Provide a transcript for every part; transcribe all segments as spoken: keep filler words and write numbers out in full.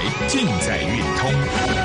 尽在运通。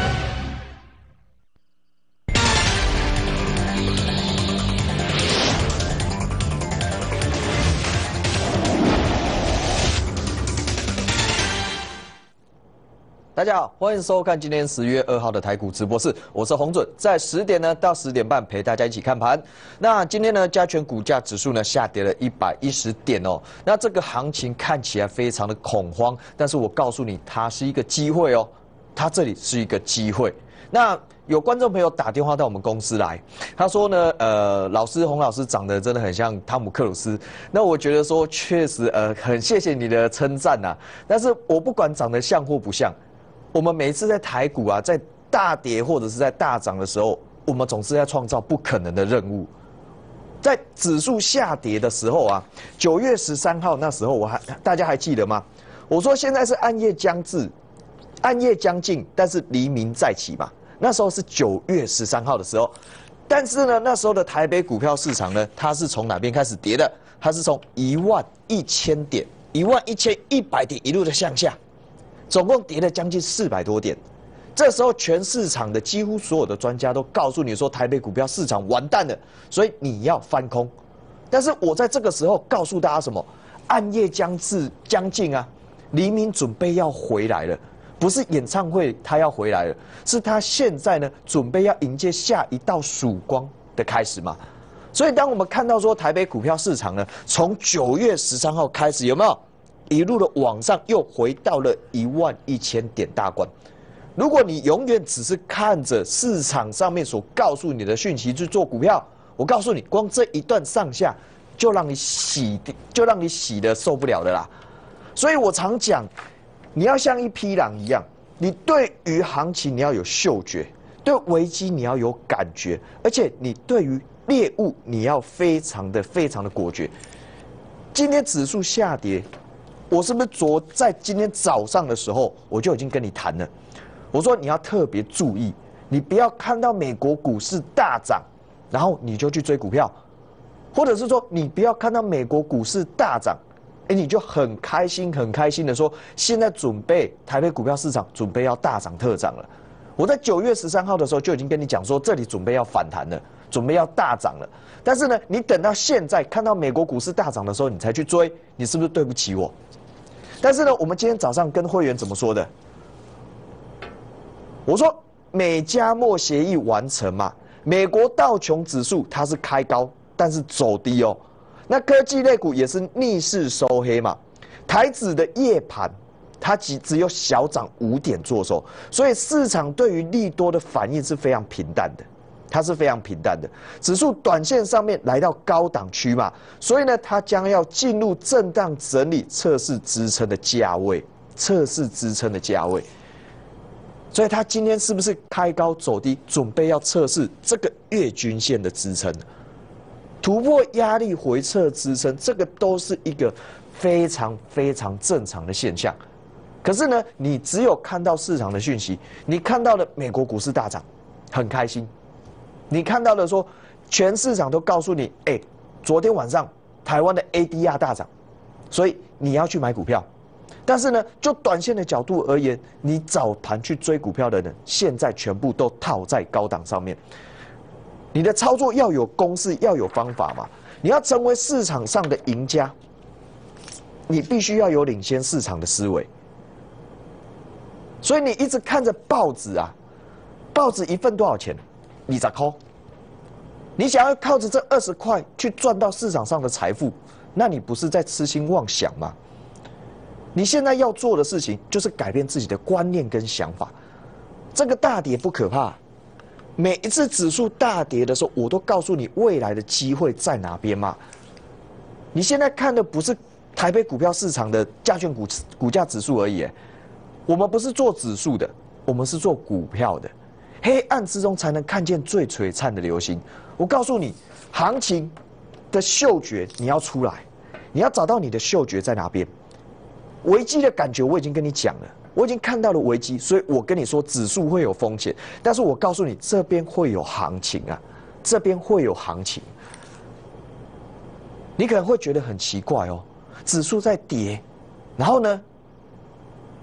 大家好，欢迎收看今天十月二号的台股直播室，我是洪准，在十点呢到十点半陪大家一起看盘。那今天呢，加权股价指数呢下跌了一百一十点哦。那这个行情看起来非常的恐慌，但是我告诉你，它是一个机会哦，它这里是一个机会。那有观众朋友打电话到我们公司来，他说呢，呃，老师洪老师长得真的很像汤姆克鲁斯。那我觉得说，确实，呃，很谢谢你的称赞呐。但是我不管长得像或不像。我们每一次在台股啊，在大跌或者是在大涨的时候，我们总是在创造不可能的任务。在指数下跌的时候啊，九月十三号那时候，我还大家还记得吗？我说现在是暗夜将至，暗夜将近，但是黎明再起嘛。那时候是九月十三号的时候，但是呢，那时候的台北股票市场呢，它是从哪边开始跌的？它是从一万一千点、一万一千一百点一路的向下。总共跌了将近四百多点，这时候全市场的几乎所有的专家都告诉你说，台北股票市场完蛋了，所以你要翻空。但是我在这个时候告诉大家什么？暗夜将至将近啊，黎明准备要回来了，不是演唱会他要回来了，是他现在呢准备要迎接下一道曙光的开始嘛。所以当我们看到说台北股票市场呢，从九月十三号开始有没有？一路的往上，又回到了一万一千点大关。如果你永远只是看着市场上面所告诉你的讯息去做股票，我告诉你，光这一段上下就让你洗，就让你洗的受不了的啦。所以我常讲，你要像一匹狼一样，你对于行情你要有嗅觉，对危机你要有感觉，而且你对于猎物你要非常的非常的果决。今天指数下跌。我是不是昨在今天早上的时候，我就已经跟你谈了？我说你要特别注意，你不要看到美国股市大涨，然后你就去追股票，或者是说你不要看到美国股市大涨，哎，你就很开心很开心的说，现在准备台北股票市场准备要大涨特涨了。我在九月十三号的时候就已经跟你讲说，这里准备要反弹了，准备要大涨了。但是呢，你等到现在看到美国股市大涨的时候，你才去追，你是不是对不起我？但是呢，我们今天早上跟会员怎么说的？我说美加墨协议完成嘛，美国道琼指数它是开高，但是走低哦。那科技类股也是逆势收黑嘛。台指的夜盘它只只有小涨五点做收，所以市场对于利多的反应是非常平淡的。它是非常平淡的，指数短线上面来到高档区嘛，所以呢，它将要进入震荡整理，测试支撑的价位，测试支撑的价位。所以它今天是不是开高走低，准备要测试这个月均线的支撑，突破压力回撤支撑，这个都是一个非常非常正常的现象。可是呢，你只有看到市场的讯息，你看到了美国股市大涨，很开心。你看到了说，全市场都告诉你，哎、欸，昨天晚上台湾的 A D R 大涨，所以你要去买股票。但是呢，就短线的角度而言，你早盘去追股票的人，现在全部都套在高档上面。你的操作要有公式，要有方法嘛。你要成为市场上的赢家，你必须要有领先市场的思维。所以你一直看着报纸啊，报纸一份多少钱？二十块，你想要靠着这二十块去赚到市场上的财富，那你不是在痴心妄想吗？你现在要做的事情就是改变自己的观念跟想法。这个大跌不可怕，每一次指数大跌的时候，我都告诉你未来的机会在哪边嘛。你现在看的不是台北股票市场的加权股股价指数而已，我们不是做指数的，我们是做股票的。黑暗之中才能看见最璀璨的流星。我告诉你，行情的嗅觉你要出来，你要找到你的嗅觉在哪边。危机的感觉我已经跟你讲了，我已经看到了危机，所以我跟你说指数会有风险，但是我告诉你这边会有行情啊，这边会有行情。你可能会觉得很奇怪哦，指数在跌，然后呢，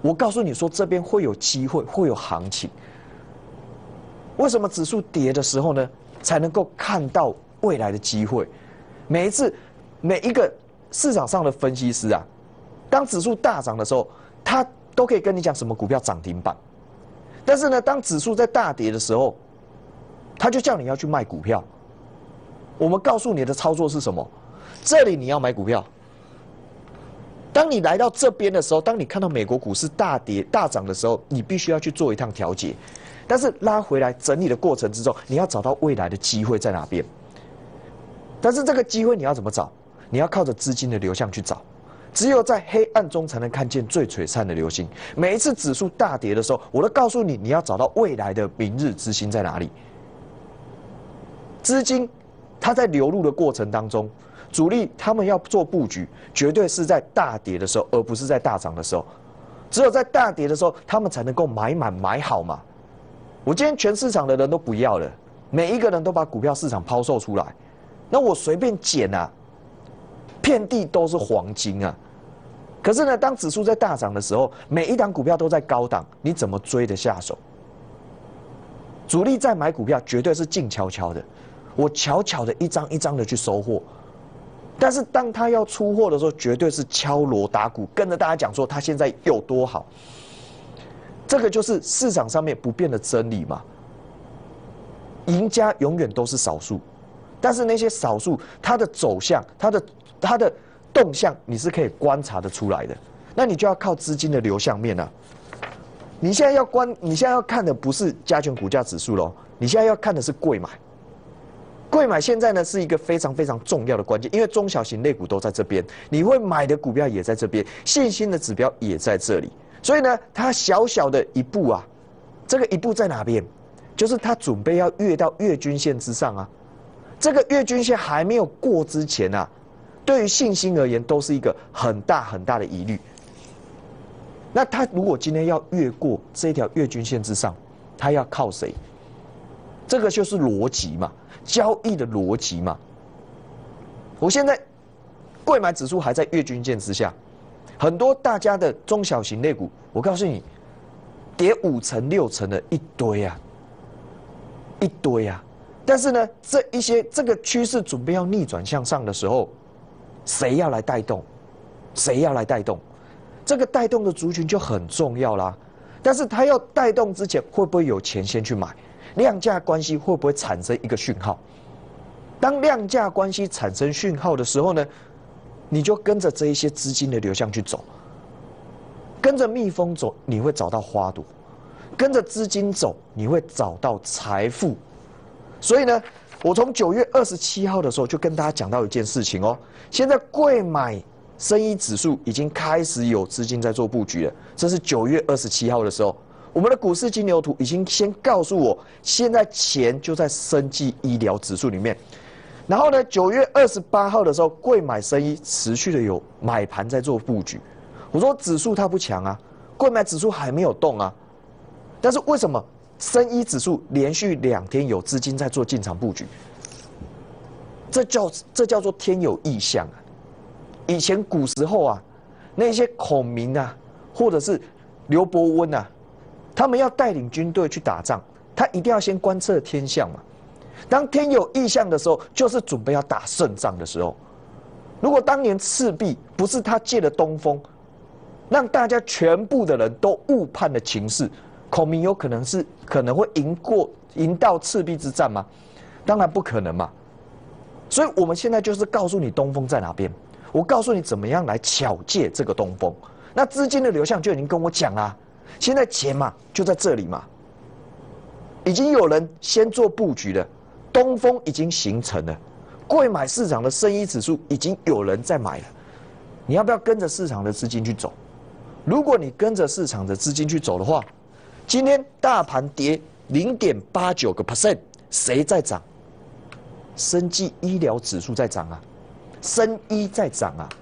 我告诉你说，这边会有机会，会有行情。为什么指数跌的时候呢，才能够看到未来的机会？每一次，每一个市场上的分析师啊，当指数大涨的时候，他都可以跟你讲什么股票涨停板。但是呢，当指数在大跌的时候，他就叫你要去卖股票。我们告诉你的操作是什么？这里你要买股票。当你来到这边的时候，当你看到美国股市大跌大涨的时候，你必须要去做一趟调节。但是拉回来整理的过程之中，你要找到未来的机会在哪边。但是这个机会你要怎么找？你要靠着资金的流向去找。只有在黑暗中才能看见最璀璨的流星。每一次指数大跌的时候，我都告诉你，你要找到未来的明日之星在哪里。资金它在流入的过程当中，主力他们要做布局，绝对是在大跌的时候，而不是在大涨的时候。只有在大跌的时候，他们才能够买满买好嘛。我今天全市场的人都不要了，每一个人都把股票市场抛售出来，那我随便捡啊，遍地都是黄金啊。可是呢，当指数在大涨的时候，每一档股票都在高档，你怎么追得下手？主力在买股票绝对是静悄悄的，我悄悄的一张一张的去收货。但是当他要出货的时候，绝对是敲锣打鼓，跟着大家讲说他现在有多好。这个就是市场上面不变的真理嘛。赢家永远都是少数，但是那些少数，它的走向、它的它的动向，你是可以观察得出来的。那你就要靠资金的流向面啊。你现在要观，你现在要看的不是加权股价指数咯，你现在要看的是柜买。柜买现在呢是一个非常非常重要的关键，因为中小型类股都在这边，你会买的股票也在这边，信心的指标也在这里。所以呢，它小小的一步啊，这个一步在哪边？就是它准备要越到月均线之上啊。这个月均线还没有过之前啊，对于信心而言都是一个很大很大的疑虑。那它如果今天要越过这条月均线之上，它要靠谁？这个就是逻辑嘛，交易的逻辑嘛。我现在柜买指数还在月均线之下。很多大家的中小型类股，我告诉你，跌五成六成的一堆啊，一堆啊。但是呢，这一些这个趋势准备要逆转向上的时候，谁要来带动？谁要来带动？这个带动的族群就很重要啦。但是它要带动之前，会不会有钱先去买？量价关系会不会产生一个讯号？当量价关系产生讯号的时候呢？你就跟着这一些资金的流向去走，跟着蜜蜂走，你会找到花朵；跟着资金走，你会找到财富。所以呢，我从九月二十七号的时候就跟大家讲到一件事情哦，现在柜买生医指数已经开始有资金在做布局了。这是九月二十七号的时候，我们的股市金牛图已经先告诉我，现在钱就在生技医疗指数里面。然后呢，九月二十八号的时候，柜买生医持续的有买盘在做布局。我说指数它不强啊，柜买指数还没有动啊，但是为什么生医指数连续两天有资金在做进场布局？这叫这叫做天有异象啊！以前古时候啊，那些孔明啊，或者是刘伯温啊，他们要带领军队去打仗，他一定要先观测天象嘛。当天有异象的时候，就是准备要打胜仗的时候。如果当年赤壁不是他借了东风，让大家全部的人都误判了情势，孔明有可能是可能会赢过赢到赤壁之战吗？当然不可能嘛。所以我们现在就是告诉你东风在哪边，我告诉你怎么样来巧借这个东风。那资金的流向就已经跟我讲啦，现在钱嘛就在这里嘛，已经有人先做布局了。东风已经形成了，柜买市场的生医指数已经有人在买了，你要不要跟着市场的资金去走？如果你跟着市场的资金去走的话，今天大盘跌零点八九个 percent， 谁在涨？生技医疗指数在涨啊，生医在涨啊，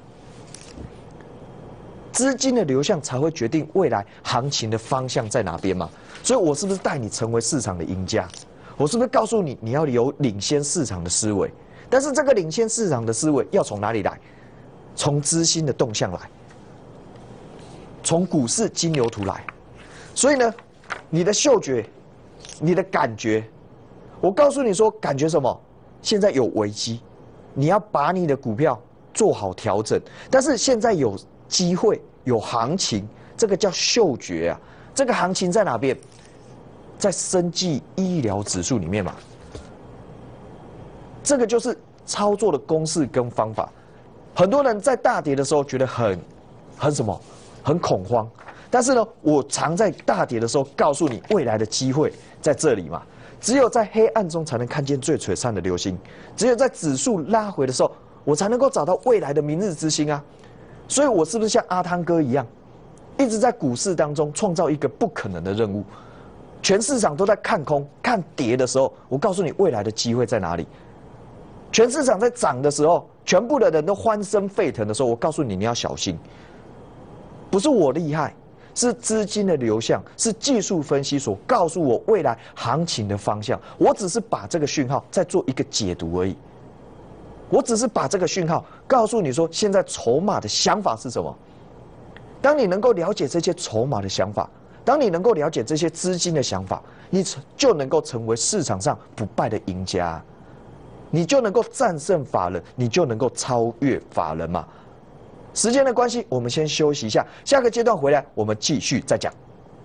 资金的流向才会决定未来行情的方向在哪边嘛。所以我是不是带你成为市场的赢家？我是不是告诉你，你要有领先市场的思维？但是这个领先市场的思维要从哪里来？从资金的动向来。 从股市金牛图来，所以呢，你的嗅觉、你的感觉，我告诉你说，感觉什么？现在有危机，你要把你的股票做好调整。但是现在有机会、有行情，这个叫嗅觉啊。这个行情在哪边？在生技医疗指数里面嘛。这个就是操作的公式跟方法。很多人在大跌的时候觉得很、很什么、很恐慌。但是呢，我常在大跌的时候告诉你，未来的机会在这里嘛。只有在黑暗中才能看见最璀璨的流星，只有在指数拉回的时候，我才能够找到未来的明日之星啊。所以，我是不是像阿汤哥一样，一直在股市当中创造一个不可能的任务？全市场都在看空、看跌的时候，我告诉你未来的机会在哪里。全市场在涨的时候，全部的人都欢声沸腾的时候，我告诉你你要小心。不是我厉害，是资金的流向，是技术分析所告诉我未来行情的方向。我只是把这个讯号再做一个解读而已。我只是把这个讯号告诉你说，现在筹码的想法是什么。当你能够了解这些筹码的想法，当你能够了解这些资金的想法，你就能够成为市场上不败的赢家。你就能够战胜法人，你就能够超越法人嘛。时间的关系，我们先休息一下，下个阶段回来我们继续再讲。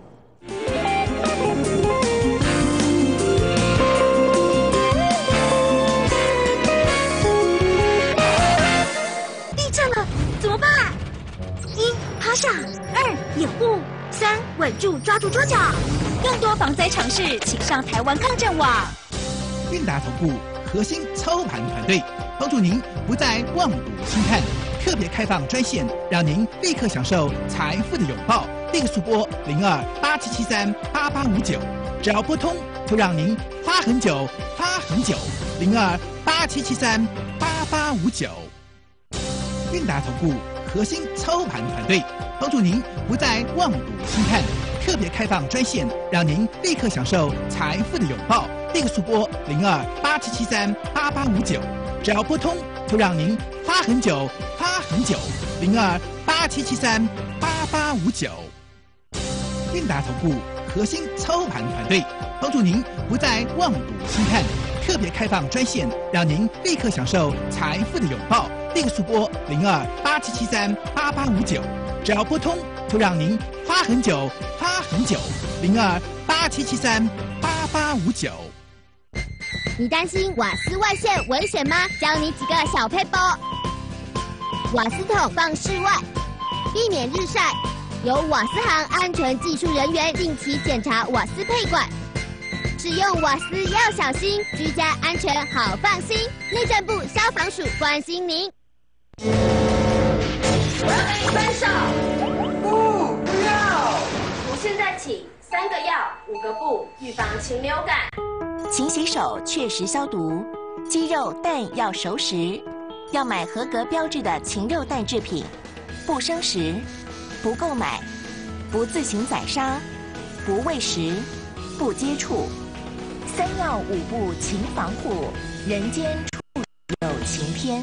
地震了，怎么办？一趴下，二掩护，三稳住抓住桌角。更多防灾常识，请上台湾抗震网。 韵达投顾核心操盘团队，帮助您不再望股兴叹。特别开放专线，让您立刻享受财富的拥抱。立刻速拨零二八七七三八八五九，只要拨通，就让您花很久，发很久。零二八七七三八八五九。韵达投顾核心操盘团队，帮助您不再望股兴叹。特别开放专线，让您立刻享受财富的拥抱。立刻速拨零二八七七三八八五九，只要拨通，就让您花很久，发很久。零二八七七三八八五九。韵达投顾核心操盘团队，帮助您不再望股兴叹。特别开放专线，让您立刻享受财富的拥抱。立刻速拨零二八七七三八八五九，只要拨通，就让您花很久，发很久。零二八七七三八八五九。 你担心瓦斯外泄危险吗？教你几个小撇步。瓦斯桶放室外，避免日晒。由瓦斯行安全技术人员定期检查瓦斯配管。使用瓦斯要小心，居家安全好放心。内政部消防署关心您。 我要跟你分手。 不，不要。 从现在起，三个要，五个不，预防禽流感。 勤洗手，确实消毒。鸡肉、蛋要熟食，要买合格标志的禽肉蛋制品。不生食，不购买，不自行宰杀，不喂食，不接触。三要五不勤防护，人间处有晴天。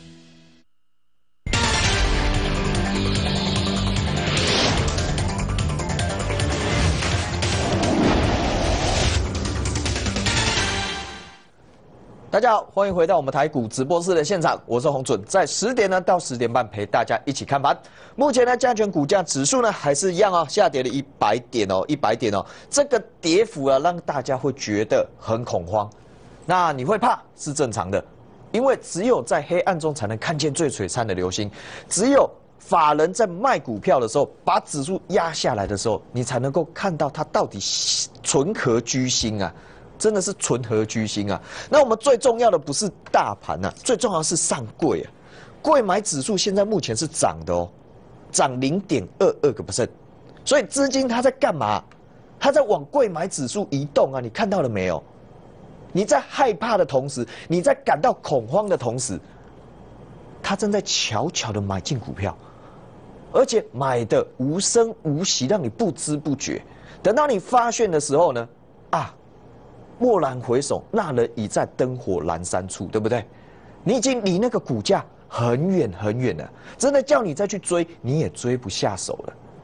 大家好，欢迎回到我们台股直播室的现场，我是洪准，在十点呢到十点半陪大家一起看盘。目前呢，加权股价指数呢还是一样哦，下跌了一百点哦，一百点哦，这个跌幅啊让大家会觉得很恐慌。那你会怕是正常的，因为只有在黑暗中才能看见最璀璨的流星，只有法人在卖股票的时候，把指数压下来的时候，你才能够看到它到底存何居心啊。真的是存何居心啊！那我们最重要的不是大盘啊，最重要的是上柜啊。柜买指数现在目前是涨的哦，涨零点二二个 percent， 所以资金它在干嘛？它在往柜买指数移动啊！你看到了没有？你在害怕的同时，你在感到恐慌的同时，它正在悄悄的买进股票，而且买的无声无息，让你不知不觉。等到你发现的时候呢，啊！蓦然回首，那人已在灯火阑珊处，对不对？你已经离那个股价很远很远了，真的叫你再去追，你也追不下手了。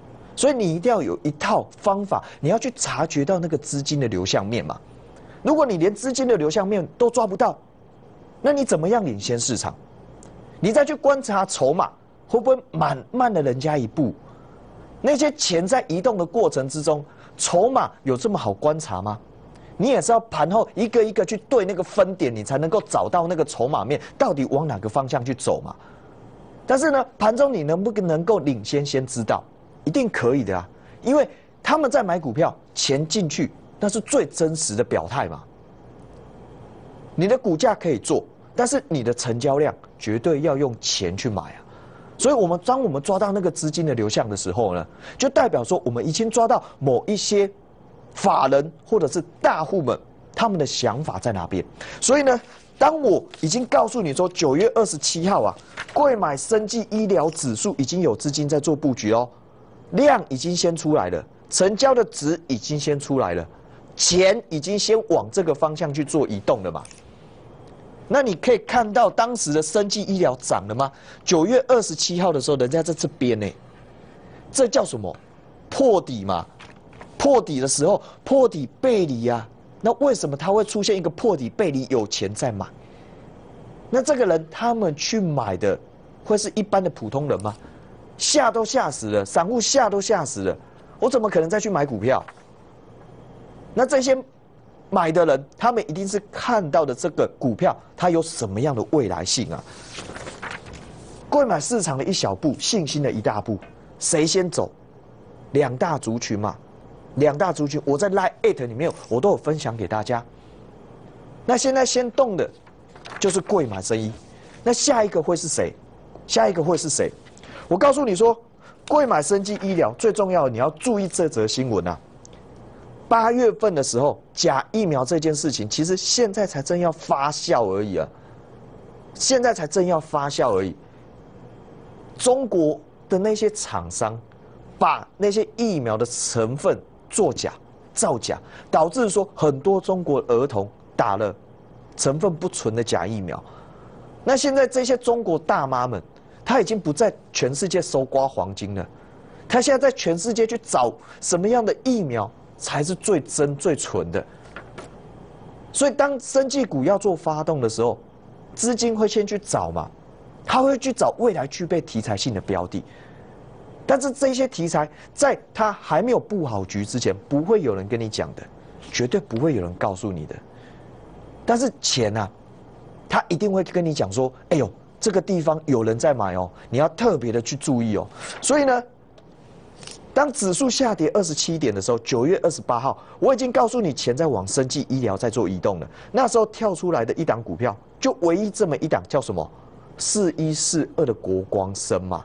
所以你一定要有一套方法，你要去察觉到那个资金的流向面嘛。如果你连资金的流向面都抓不到，那你怎么样领先市场？你再去观察筹码，会不会慢慢了人家一步？那些钱在移动的过程之中，筹码有这么好观察吗？你也是要盘后一个一个去对那个分点，你才能够找到那个筹码面到底往哪个方向去走嘛。但是呢，盘中你能不能够领先先知道？一定可以的啊，因为他们在买股票，钱进去，那是最真实的表态嘛。你的股价可以做，但是你的成交量绝对要用钱去买啊。所以，我们当我们抓到那个资金的流向的时候呢，就代表说我们已经抓到某一些法人或者是大户们他们的想法在哪边。所以呢，当我已经告诉你说九月二十七号啊，贵买生技医疗指数已经有资金在做布局哦，量已经先出来了，成交的值已经先出来了，钱已经先往这个方向去做移动了嘛。那你可以看到当时的生技医疗涨了吗？九月二十七号的时候，人家在这边呢，这叫什么？破底嘛。破底的时候，破底背离啊。那为什么它会出现一个破底背离？有钱在买。那这个人他们去买的，会是一般的普通人吗？吓都吓死了，散户吓都吓死了，我怎么可能再去买股票？那这些买的人，他们一定是看到的这个股票，它有什么样的未来性啊？购买市场的一小步，信心的一大步，谁先走？两大族群嘛，两大族群，我在 Line 里面我都有分享给大家。那现在先动的，就是贵买生医，那下一个会是谁？下一个会是谁？我告诉你说，贵买生技医疗最重要的，你要注意这则新闻啊。八月份的时候，假疫苗这件事情，其实现在才正要发酵而已啊，现在才正要发酵而已。中国的那些厂商，把那些疫苗的成分作假、造假，导致说很多中国儿童打了成分不纯的假疫苗。那现在这些中国大妈们，她已经不在全世界搜刮黄金了，她现在在全世界去找什么样的疫苗才是最真最纯的。所以当生技股要做发动的时候，资金会先去找嘛，他会去找未来具备题材性的标的。但是这些题材在他还没有布好局之前，不会有人跟你讲的，绝对不会有人告诉你的。但是钱啊，他一定会跟你讲说，哎呦，这个地方有人在买哦，你要特别的去注意哦。所以呢，当指数下跌二十七点的时候，九月二十八号，我已经告诉你，钱在往生技医疗在做移动了。那时候跳出来的一档股票，就唯一这么一档，叫什么？四一四二的国光生嘛。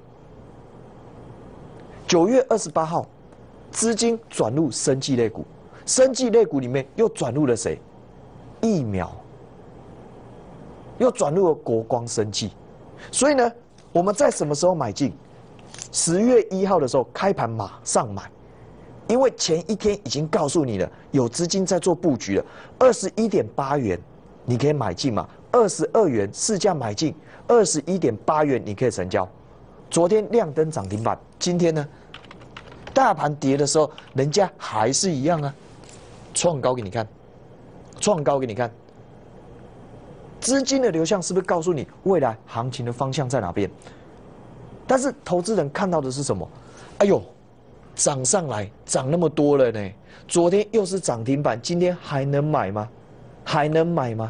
九月二十八号，资金转入生技类股，生技类股里面又转入了谁？疫苗，又转入了国光生技。所以呢，我们在什么时候买进？十月一号的时候开盘马上买，因为前一天已经告诉你了，有资金在做布局了。二十一点八元，你可以买进嘛？二十二元市价买进，二十一点八元你可以成交。昨天亮灯涨停板，今天呢，大盘跌的时候，人家还是一样啊，创高给你看，创高给你看。资金的流向是不是告诉你未来行情的方向在哪边？但是投资人看到的是什么？哎呦，涨上来，涨那么多了呢！昨天又是涨停板，今天还能买吗？还能买吗？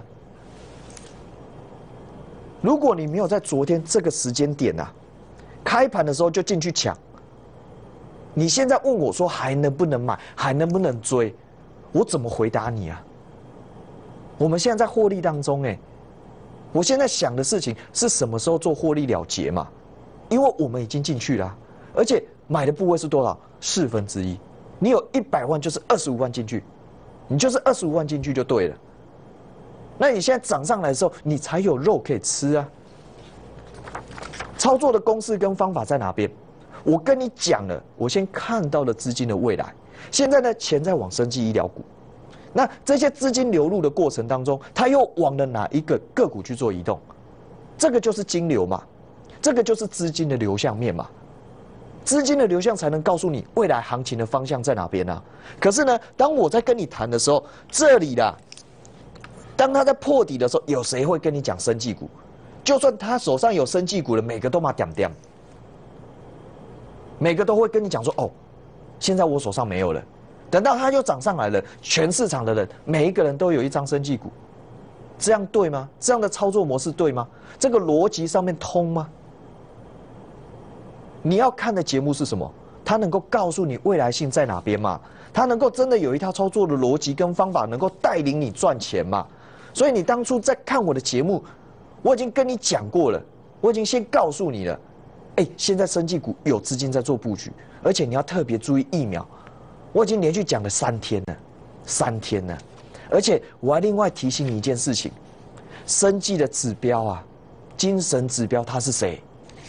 如果你没有在昨天这个时间点啊，开盘的时候就进去抢，你现在问我说还能不能买，还能不能追，我怎么回答你啊？我们现在在获利当中，哎，我现在想的事情是什么时候做获利了结嘛？因为我们已经进去了啊，而且买的部位是多少？四分之一。你有一百万，就是二十五万进去，你就是二十五万进去就对了。那你现在涨上来的时候，你才有肉可以吃啊。操作的公式跟方法在哪边？我跟你讲了，我先看到了资金的未来。现在呢，钱在往生技医疗股，那这些资金流入的过程当中，它又往了哪一个个股去做移动？这个就是金流嘛。这个就是资金的流向面嘛， 资金的流向才能告诉你未来行情的方向在哪边啊。可是呢，当我在跟你谈的时候，这里啦，当他在破底的时候，有谁会跟你讲生技股？就算他手上有生技股的，每个都嘛点点，每个都会跟你讲说，哦，现在我手上没有了。等到它又涨上来了，全市场的人每一个人都有一张生技股，这样对吗？这样的操作模式对吗？这个逻辑上面通吗？你要看的节目是什么？它能够告诉你未来性在哪边吗？它能够真的有一套操作的逻辑跟方法，能够带领你赚钱吗？所以你当初在看我的节目，我已经跟你讲过了，我已经先告诉你了。哎，现在生技股有资金在做布局，而且你要特别注意疫苗。我已经连续讲了三天了，三天了，而且我还另外提醒你一件事情：生技的指标啊，精神指标它是谁？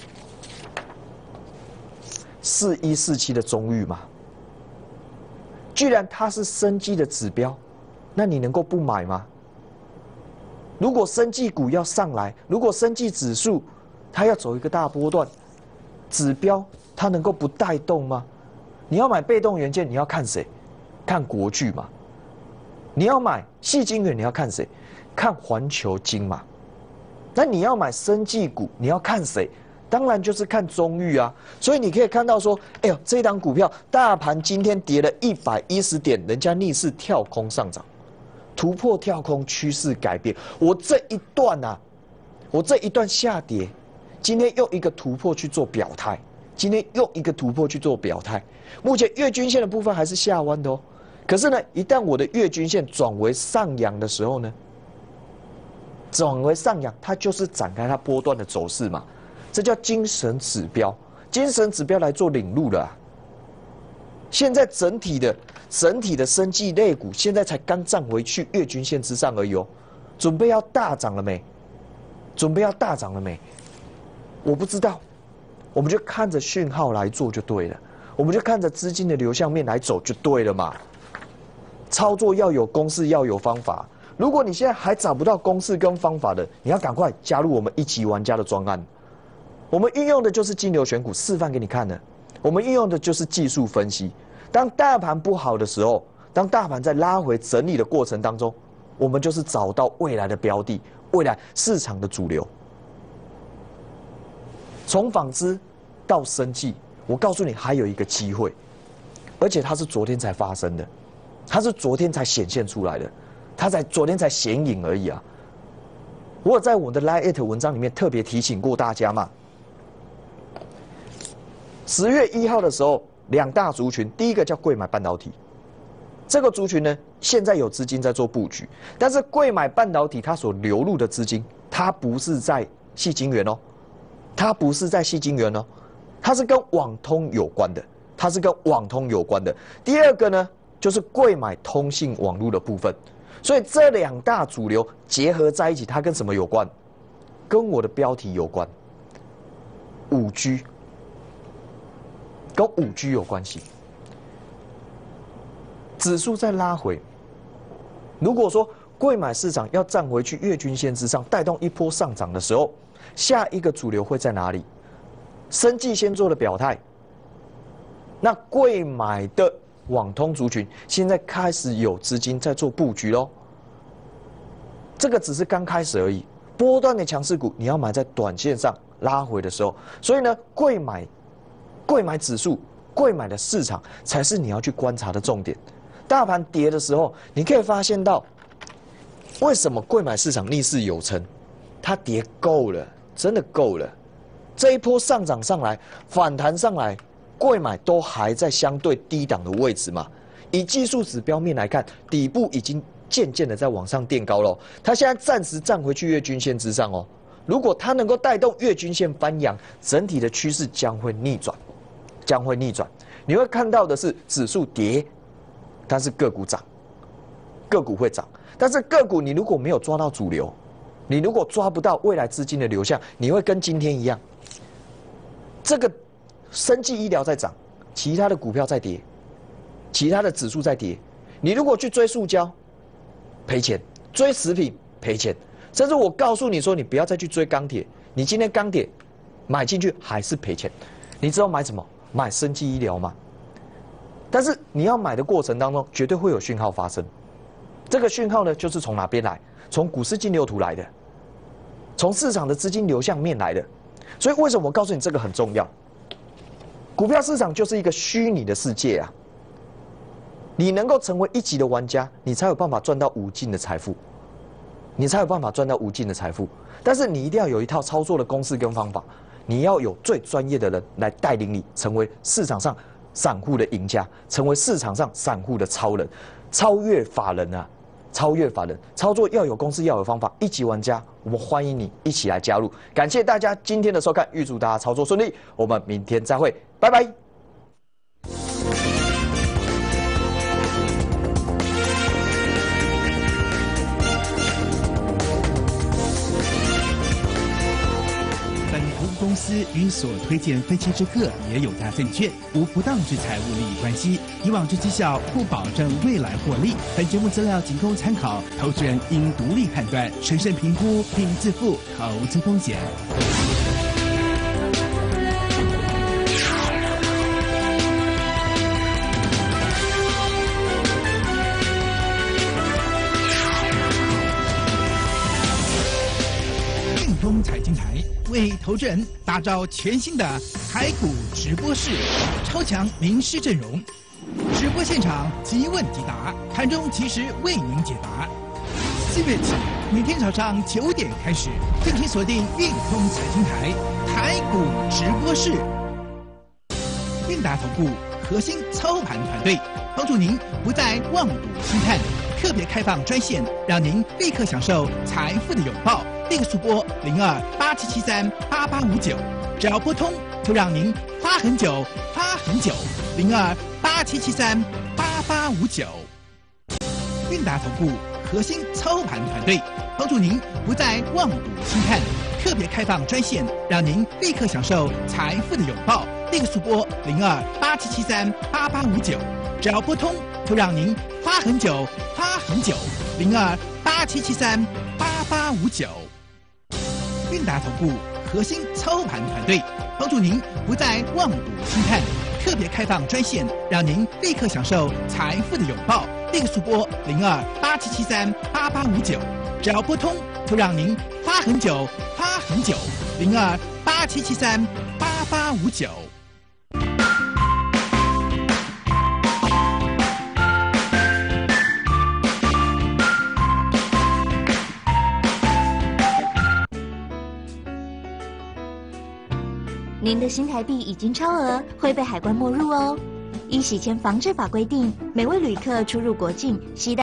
四一四七的中裕嘛。居然它是生技的指标，那你能够不买吗？如果生技股要上来，如果生技指数它要走一个大波段，指标它能够不带动吗？你要买被动元件，你要看谁？看国巨嘛。你要买矽晶圆，你要看谁？看环球晶嘛。那你要买生技股，你要看谁？当然就是看中裕啊。所以你可以看到说，哎呦，这档股票大盘今天跌了一百一十点，人家逆势跳空上涨，突破跳空趋势改变。我这一段啊，我这一段下跌，今天用一个突破去做表态。今天用一个突破去做表态，目前月均线的部分还是下弯的哦。可是呢，一旦我的月均线转为上扬的时候呢，转为上扬，它就是展开它波段的走势嘛。这叫精神指标，精神指标来做领路了啊。现在整体的整体的生技类股，现在才刚站回去月均线之上而已哦，准备要大涨了没？准备要大涨了没？我不知道。我们就看着讯号来做就对了，我们就看着资金的流向面来走就对了嘛。操作要有公式，要有方法。如果你现在还找不到公式跟方法的，你要赶快加入我们一级玩家的专案。我们运用的就是金流选股，示范给你看的。我们运用的就是技术分析。当大盘不好的时候，当大盘在拉回整理的过程当中，我们就是找到未来的标的，未来市场的主流。从纺织到生技，我告诉你还有一个机会，而且它是昨天才发生的，它是昨天才显现出来的，它才昨天才显影而已啊！我有在我的 Line 文章里面特别提醒过大家嘛。十月一号的时候，两大族群，第一个叫贵买半导体，这个族群呢，现在有资金在做布局，但是贵买半导体它所流入的资金，它不是在矽晶圆哦。它不是在矽晶圆哦，它是跟网通有关的，它是跟网通有关的。第二个呢，就是贵买通信网络的部分。所以这两大主流结合在一起，它跟什么有关？跟我的标题有关，五 G， 跟五 G 有关系。指数在拉回，如果说贵买市场要站回去月均线之上，带动一波上涨的时候，下一个主流会在哪里？生技先做了表态，那贵买的网通族群现在开始有资金在做布局喽。这个只是刚开始而已，波段的强势股你要买在短线上拉回的时候。所以呢，贵买、贵买指数、贵买的市场才是你要去观察的重点。大盘跌的时候，你可以发现到，为什么贵买市场逆势有成？它跌够了。真的够了，这一波上涨上来，反弹上来，贵买都还在相对低档的位置嘛。以技术指标面来看，底部已经渐渐的在往上垫高了，它现在暂时站回去月均线之上哦。如果它能够带动月均线翻扬，整体的趋势将会逆转，将会逆转。你会看到的是指数跌，但是个股涨，个股会涨，但是个股你如果没有抓到主流。你如果抓不到未来资金的流向，你会跟今天一样，这个生技医疗在涨，其他的股票在跌，其他的指数在跌。你如果去追塑胶，赔钱；追食品赔钱。甚至我告诉你说，你不要再去追钢铁，你今天钢铁买进去还是赔钱。你知道买什么？ 买生技医疗嘛。但是你要买的过程当中，绝对会有讯号发生。这个讯号呢，就是从哪边来？从股市金流图来的，从市场的资金流向面来的。所以为什么我告诉你这个很重要？股票市场就是一个虚拟的世界啊。你能够成为一级的玩家，你才有办法赚到无尽的财富，你才有办法赚到无尽的财富。但是你一定要有一套操作的公式跟方法，你要有最专业的人来带领你，成为市场上散户的赢家，成为市场上散户的超人，超越法人啊！超越法人，操作要有公式，要有方法。一级玩家，我们欢迎你一起来加入。感谢大家今天的收看，预祝大家操作顺利。我们明天再会，拜拜。 本投资公司与所推荐分期之客也有大证券无不当之财务利益关系，以往之绩效不保证未来获利。本节目资料仅供参考，投资人应独立判断、审慎评估并自负投资风险。运通财经台为投资人打造全新的台股直播室，超强名师阵容，直播现场即问即答，盘中及时为您解答。四月起，每天早上九点开始，敬请锁定运通财经台台股直播室。韵达投顾核心操盘团队，帮助您不再望赌兴叹，特别开放专线，让您立刻享受财富的拥抱。立刻速拨零二八七七三八八五九，只要拨通，就让您发很久，发很久。零二八七七三八八五九。韵达投顾核心操盘团队，帮助您不再望赌兴叹，特别开放专线，让您立刻享受财富的拥抱。立刻速拨零二八七七三八八五九，只要拨通，就让您发很久，发很久。零二八七七三八八五九。韵达投顾核心操盘团队，帮助您不再望赌兴叹，特别开放专线，让您立刻享受财富的拥抱。立刻速拨零二八七七三八八五九，只要拨通，就让您发很久，发很久。零二八七七三八八五九。 您的新台币已经超额，会被海关没入哦。依洗钱防治法规定，每位旅客出入国境携带